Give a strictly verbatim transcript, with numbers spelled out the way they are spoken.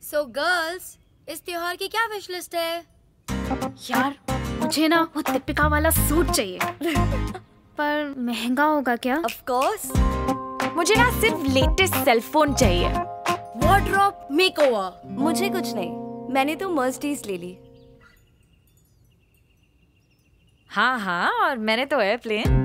So girls, इस त्योहार की क्या विश लिस्ट है? यार मुझे ना वो दीपिका वाला सूट चाहिए पर महंगा होगा क्या? Of course. मुझे ना सिर्फ लेटेस्ट सेलफोन चाहिए। Wardrobe makeover. मुझे कुछ नहीं, मैंने तो मर्सिडीज ले ली। हाँ हाँ, और मैंने तो एयरप्लेन।